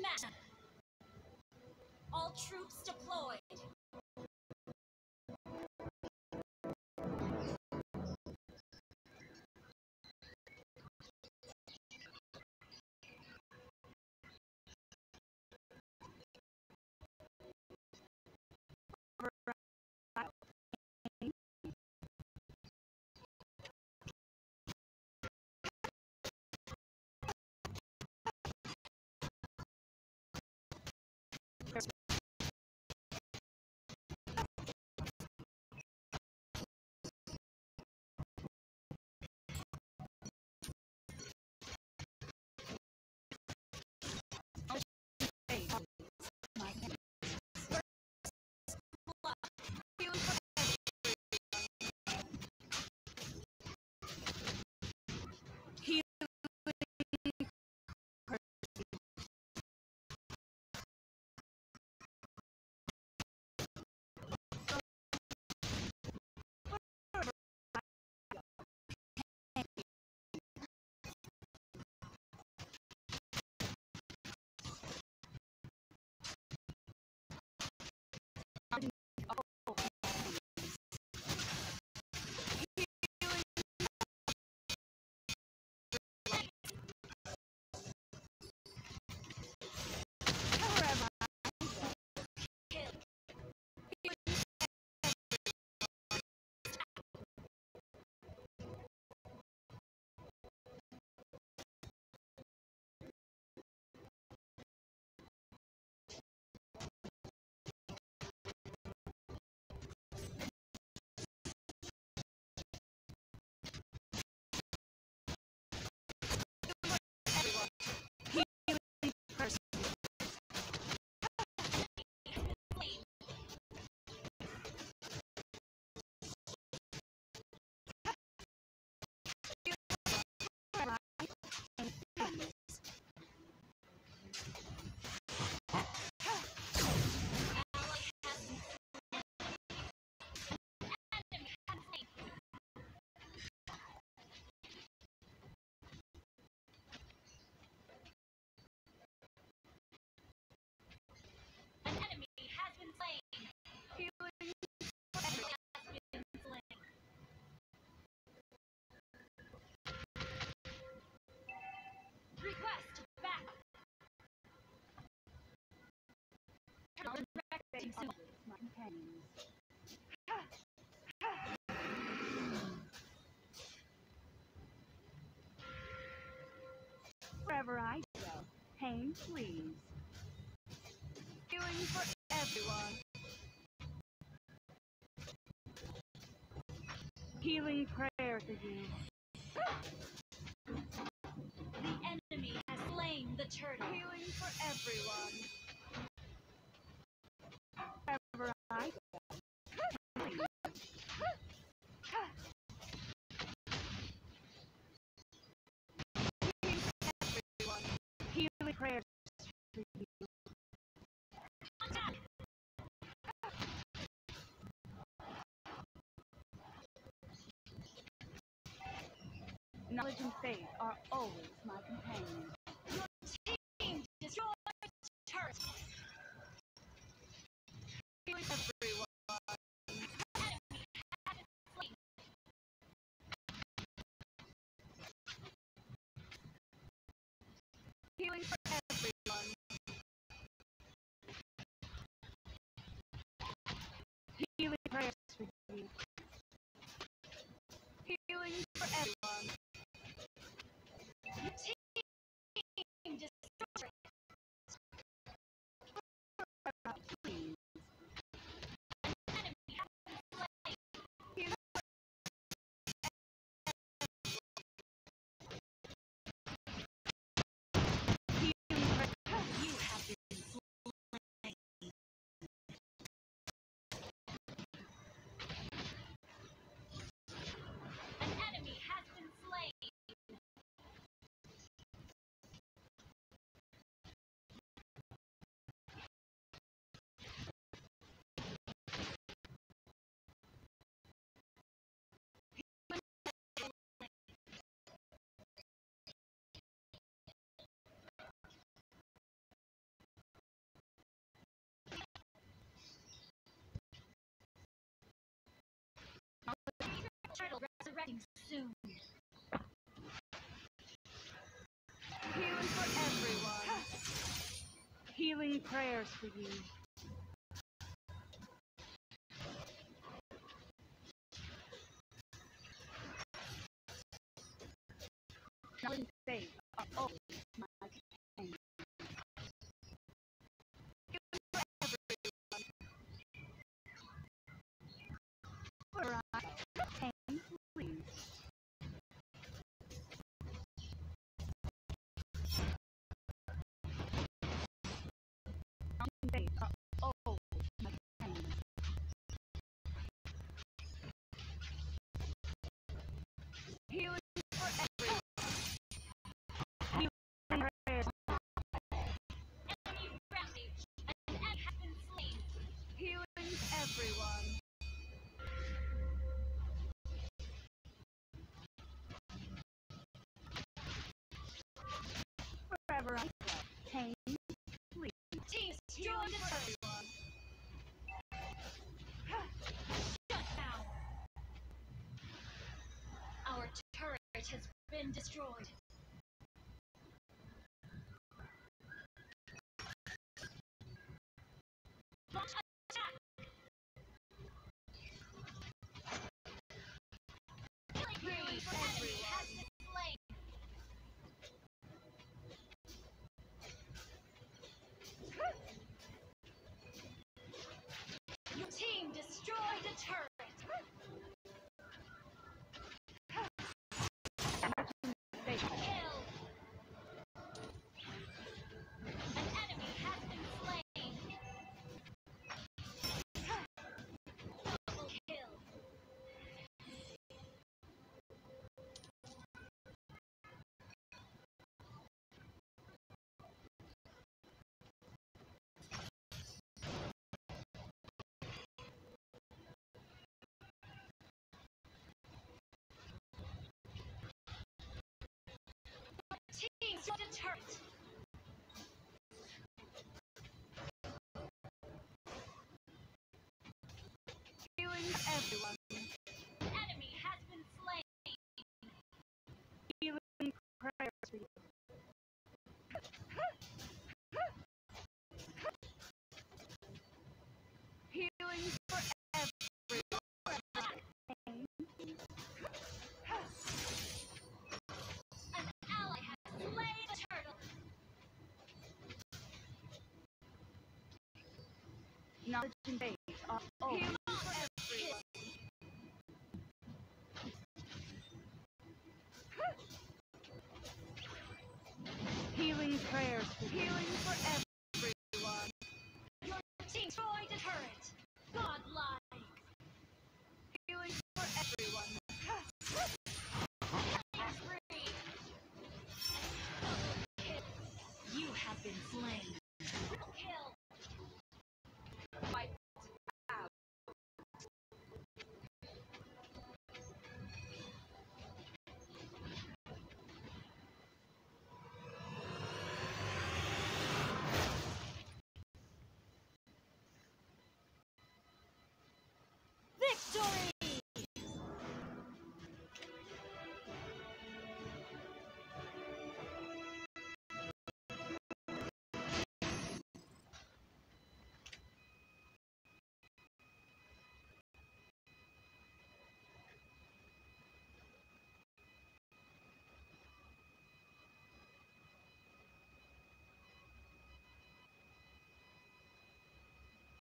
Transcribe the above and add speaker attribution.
Speaker 1: Smash! All troops deployed. An enemy has been slain. Request back.
Speaker 2: My companions. Wherever I go, pain please. Healing for everyone. Healing prayer to you.
Speaker 1: The enemy has slain the turtle.
Speaker 2: Healing for everyone. Wherever I go. Healing prayers for you. Knowledge and faith are always my companions.
Speaker 1: Your team destroyed the turret.
Speaker 2: Healing everyone. Healing for everyone. Healing prayers for you. Healing for everyone.
Speaker 1: Your team destroyed.
Speaker 2: Please.
Speaker 1: You have been slain.
Speaker 2: Healing prayers for you. Knowledge and faith are always my companion. Healing for everyone. Where I pain, please. Knowledge and faith are always my companion. Healing for everyone. Healing prayers.
Speaker 1: Enemy rampage. An enemy has been slain.
Speaker 2: Healing everyone. Wherever I go, pain, please.
Speaker 1: Team destroy
Speaker 2: Healing
Speaker 1: the
Speaker 2: for
Speaker 1: turret.
Speaker 2: everyone.
Speaker 1: Shut down. Our turret has been destroyed. Launch attack. Killing
Speaker 2: Healing
Speaker 1: spree.
Speaker 2: for
Speaker 1: Enemy
Speaker 2: everyone.
Speaker 1: has been slain. Your team destroyed the turret.
Speaker 2: Faith.
Speaker 1: Kill. An enemy has been slain. Double kill. Team destroyed the turret.
Speaker 2: Healing everyone.
Speaker 1: An enemy has been slain.
Speaker 2: Healing prayers for you. Healing for everyone. Pain.
Speaker 1: An ally has slain the turtle.
Speaker 2: Knowledge and faith are always
Speaker 1: Healing
Speaker 2: for
Speaker 1: for
Speaker 2: everyone. Healing prayers for you. Healing for everyone.
Speaker 1: Your team destroyed the turret. Godlike.
Speaker 2: Healing for everyone.
Speaker 1: Killing spree. Double kill. You have been slain. Triple kill.
Speaker 2: Wipe out.
Speaker 1: Victory!